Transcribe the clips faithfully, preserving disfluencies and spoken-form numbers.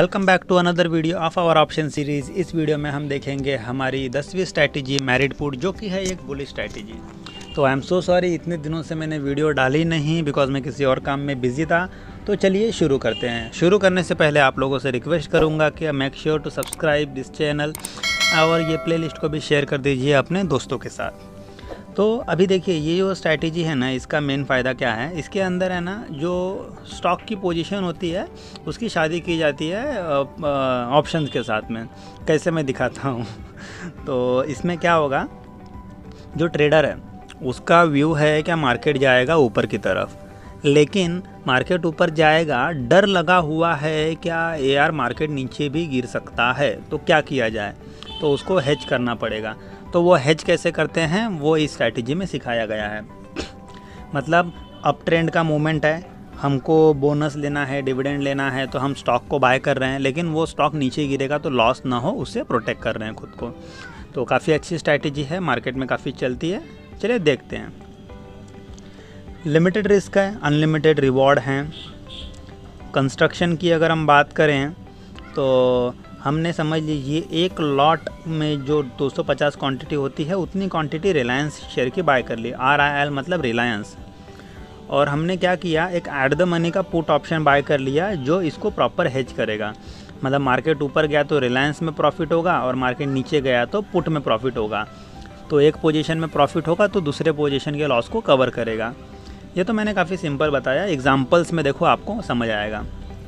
Welcome back to another video of our option series. इस video में हम देखेंगे हमारी दसवीं स्ट्रैटेजी मैरिड पुट, जो कि है एक बुलिश स्ट्रैटेजी। तो आई एम सो सॉरी, इतने दिनों से मैंने वीडियो डाली नहीं बिकॉज मैं किसी और काम में बिज़ी था। तो चलिए शुरू करते हैं। शुरू करने से पहले आप लोगों से रिक्वेस्ट करूँगा कि make sure to subscribe this channel और ये प्लेलिस्ट को भी शेयर कर दीजिए अपने दोस्तों के साथ। तो अभी देखिए, ये जो स्ट्रैटेजी है ना, इसका मेन फ़ायदा क्या है, इसके अंदर है ना जो स्टॉक की पोजीशन होती है उसकी शादी की जाती है ऑप्शंस के साथ में। कैसे मैं दिखाता हूँ। तो इसमें क्या होगा, जो ट्रेडर है उसका व्यू है क्या मार्केट जाएगा ऊपर की तरफ, लेकिन मार्केट ऊपर जाएगा, डर लगा हुआ है क्या यार मार्केट नीचे भी गिर सकता है, तो क्या किया जाए, तो उसको हेज करना पड़ेगा। तो वो हेज कैसे करते हैं वो इस स्ट्रैटेजी में सिखाया गया है। मतलब अप ट्रेंड का मूवमेंट है, हमको बोनस लेना है, डिविडेंड लेना है, तो हम स्टॉक को बाय कर रहे हैं, लेकिन वो स्टॉक नीचे गिरेगा तो लॉस ना हो, उससे प्रोटेक्ट कर रहे हैं खुद को। तो काफ़ी अच्छी स्ट्रैटेजी है, मार्केट में काफ़ी चलती है। चलिए देखते हैं। लिमिटेड रिस्क है, अनलिमिटेड रिवॉर्ड हैं। कंस्ट्रक्शन की अगर हम बात करें तो हमने समझ लीजिए एक लॉट में जो दो सौ पचास क्वांटिटी होती है उतनी क्वांटिटी रिलायंस शेयर की बाय कर ली, आर आई एल मतलब रिलायंस। और हमने क्या किया, एक ऐट द मनी का पुट ऑप्शन बाय कर लिया जो इसको प्रॉपर हेज करेगा। मतलब मार्केट ऊपर गया तो रिलायंस में प्रॉफिट होगा और मार्केट नीचे गया तो पुट में प्रॉफिट होगा। तो एक पोजीशन में प्रॉफिट होगा तो दूसरे पोजीशन के लॉस को कवर करेगा। ये तो मैंने काफ़ी सिंपल बताया, एग्जाम्पल्स में देखो आपको समझ आएगा।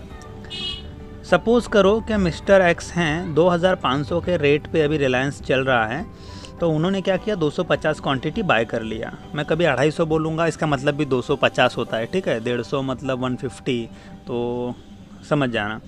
सपोज़ करो कि मिस्टर एक्स हैं, दो हज़ार पाँच सौ के रेट पे अभी रिलायंस चल रहा है, तो उन्होंने क्या किया, दो सौ पचास क्वांटिटी बाय कर लिया। मैं कभी अढ़ाई सौ बोलूँगा, इसका मतलब भी दो सौ पचास होता है, ठीक है। डेढ़ सौ मतलब एक सौ पचास, तो समझ जाना।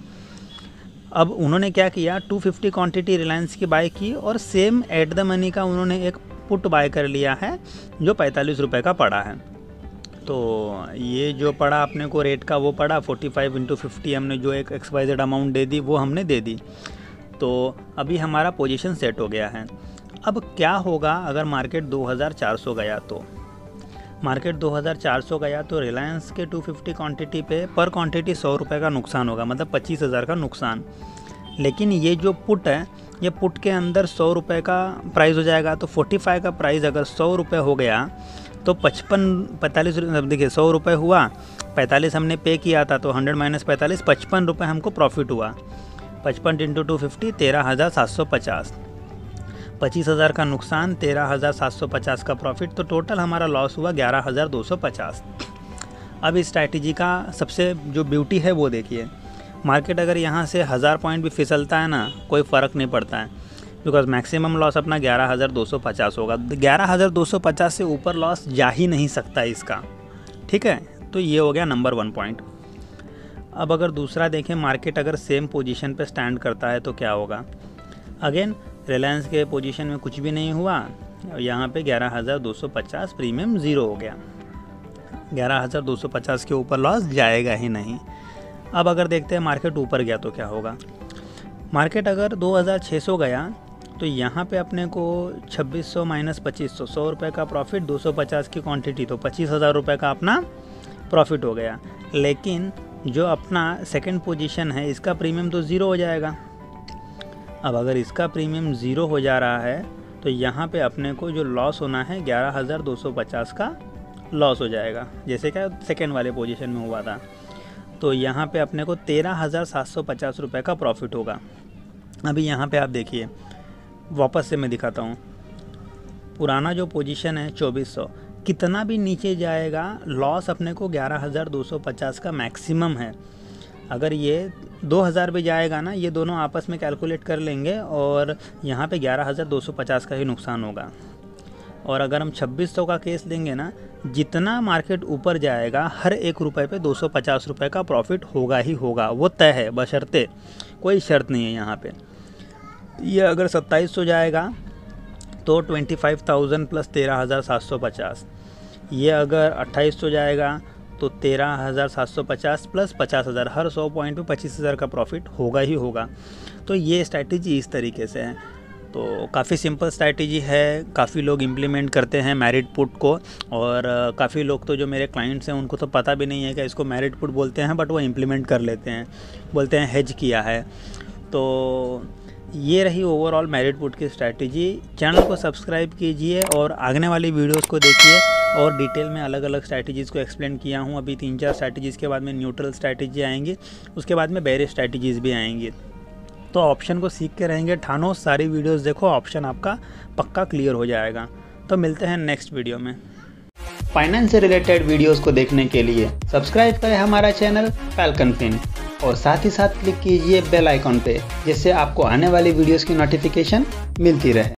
अब उन्होंने क्या किया, दो सौ पचास क्वांटिटी रिलायंस की बाय की और सेम एट द मनी का उन्होंने एक पुट बाय कर लिया है जो पैंतालीस रुपये का पड़ा है। तो ये जो पड़ा अपने को रेट का वो पड़ा पैंतालीस इंटू फिफ्टी, हमने जो एक एक्स वाई जेड अमाउंट दे दी वो हमने दे दी। तो अभी हमारा पोजीशन सेट हो गया है। अब क्या होगा अगर मार्केट दो हज़ार चार सौ गया, तो मार्केट दो हज़ार चार सौ गया तो रिलायंस के दो सौ पचास क्वांटिटी पे पर क्वांटिटी सौ रुपये का नुकसान होगा, मतलब पच्चीस हज़ार का नुकसान। लेकिन ये जो पुट है, ये पुट के अंदर सौ रुपये का प्राइस हो जाएगा, तो पैंतालीस का प्राइस अगर सौ रुपये हो गया तो पचपन पैंतालीस, देखिए सौ रुपये हुआ, पैंतालीस हमने पे किया था, तो हंड्रेड माइनस पैंतालीस, पचपन रुपये हमको प्रॉफिट हुआ। पचपन इंटू टू फिफ्टी, तेरह हज़ार सात सौ पचास। पच्चीस हज़ार का नुकसान, तेरह हज़ार सात सौ पचास का प्रॉफिट, तो टोटल हमारा लॉस हुआ ग्यारह हज़ार दो सौ पचास। अब इस स्ट्रैटेजी का सबसे जो ब्यूटी है वो देखिए, मार्केट अगर यहाँ से हज़ार पॉइंट भी फिसलता है ना, कोई फ़र्क नहीं पड़ता है, बिकॉज मैक्सिमम लॉस अपना ग्यारह हज़ार दो सौ पचास होगा। ग्यारह हज़ार दो सौ पचास से ऊपर लॉस जा ही नहीं सकता इसका, ठीक है। तो ये हो गया नंबर वन पॉइंट। अब अगर दूसरा देखें, मार्केट अगर सेम पोजीशन पे स्टैंड करता है तो क्या होगा। अगेन रिलायंस के पोजीशन में कुछ भी नहीं हुआ, यहाँ पे ग्यारह हज़ार दो सौ पचास प्रीमियम ज़ीरो हो गया, ग्यारह हज़ार दो सौ पचास के ऊपर लॉस जाएगा ही नहीं। अब अगर देखते हैं मार्केट ऊपर गया तो क्या होगा। मार्केट अगर दो हज़ार छह सौ गया तो यहाँ पे अपने को छब्बीस सौ माइनस पच्चीस सौ, सौ रुपये का प्रॉफिट, दो सौ पचास की क्वांटिटी, तो पच्चीस हज़ार रुपये का अपना प्रॉफिट हो गया। लेकिन जो अपना सेकंड पोजीशन है इसका प्रीमियम तो ज़ीरो हो जाएगा। अब अगर इसका प्रीमियम ज़ीरो हो जा रहा है तो यहाँ पे अपने को जो लॉस होना है ग्यारह हज़ार दो सौ पचास का लॉस हो जाएगा, जैसे क्या सेकेंड वाले पोजीशन में हुआ था। तो यहाँ पे अपने को तेरह हज़ार सात सौ पचास रुपये का प्रॉफिट होगा। अभी यहाँ पे आप देखिए, वापस से मैं दिखाता हूँ, पुराना जो पोजीशन है चौबीस सौ, कितना भी नीचे जाएगा लॉस अपने को ग्यारह हज़ार दो सौ पचास का मैक्सिमम है। अगर ये दो हज़ार भी जाएगा ना, ये दोनों आपस में कैलकुलेट कर लेंगे और यहाँ पे ग्यारह हज़ार दो सौ पचास का ही नुकसान होगा। और अगर हम छब्बीस सौ का केस लेंगे ना, जितना मार्केट ऊपर जाएगा हर एक रुपये पे दो सौ पचास रुपये का प्रॉफिट होगा ही होगा, वो तय है, बशर्ते कोई शर्त नहीं है यहाँ पे। ये अगर सत्ताईस सौ जाएगा तो पच्चीस हज़ार प्लस तेरह हज़ार सात सौ पचास, ये अगर अट्ठाईस सौ जाएगा तो तेरह हज़ार सात सौ पचास प्लस पचास हज़ार, हर सौ पॉइंट पे पच्चीस हज़ार का प्रॉफिट होगा ही होगा। तो ये स्ट्रैटेजी इस तरीके से है। तो काफ़ी सिंपल स्ट्रैटेजी है, काफ़ी लोग इम्प्लीमेंट करते हैं मैरिड पुट को, और काफ़ी लोग तो जो मेरे क्लाइंट्स हैं उनको तो पता भी नहीं है कि इसको मैरिड पुट बोलते हैं, बट वो इम्प्लीमेंट कर लेते हैं, बोलते हैं हेज किया है। तो ये रही ओवरऑल मैरिड पुट की स्ट्रैटेजी। चैनल को सब्सक्राइब कीजिए और आगने वाली वीडियोस को देखिए, और डिटेल में अलग अलग स्ट्रैटेजीज़ को एक्सप्लेन किया हूँ। अभी तीन चार स्ट्रैटेजीज़ के बाद में न्यूट्रल स्ट्रैटेजी आएंगी, उसके बाद में बेरिश स्ट्रैटेजीज़ भी आएंगी। तो ऑप्शन को सीख के रहेंगे ठानो, सारी वीडियोस देखो, ऑप्शन आपका पक्का क्लियर हो जाएगा। तो मिलते हैं नेक्स्ट वीडियो में। फाइनेंस से रिलेटेड वीडियोस को देखने के लिए सब्सक्राइब करें हमारा चैनल फैल्कन फिन, और साथ ही साथ क्लिक कीजिए बेल आइकॉन पे, जिससे आपको आने वाली वीडियोस की नोटिफिकेशन मिलती रहे।